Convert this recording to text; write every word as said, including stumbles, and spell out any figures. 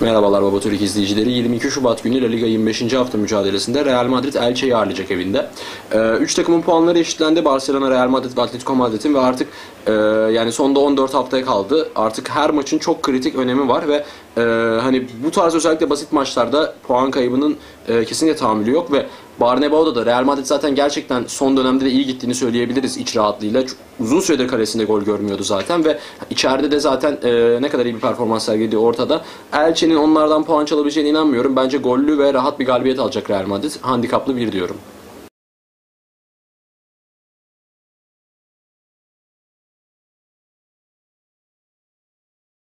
Merhabalar Baba Türk izleyicileri. yirmi iki Şubat günü La Liga yirmi beşinci hafta mücadelesinde Real Madrid Elche'yi ağırlayacak evinde. üç ee, takımın puanları eşitlendi. Barcelona, Real Madrid ve Atletico Madrid'in ve artık e, yani sonda on dört haftaya kaldı. Artık her maçın çok kritik önemi var ve e, hani bu tarz özellikle basit maçlarda puan kaybının e, kesinlikle tahammülü yok ve Barnebao'da da Real Madrid zaten gerçekten son dönemde de iyi gittiğini söyleyebiliriz iç rahatlığıyla. Çok uzun süredir kalesinde gol görmüyordu zaten ve içeride de zaten e, ne kadar iyi bir performans sergilediği ortada. Elche'nin onlardan puan çalabileceğine inanmıyorum. Bence gollü ve rahat bir galibiyet alacak Real Madrid. Handikaplı bir diyorum.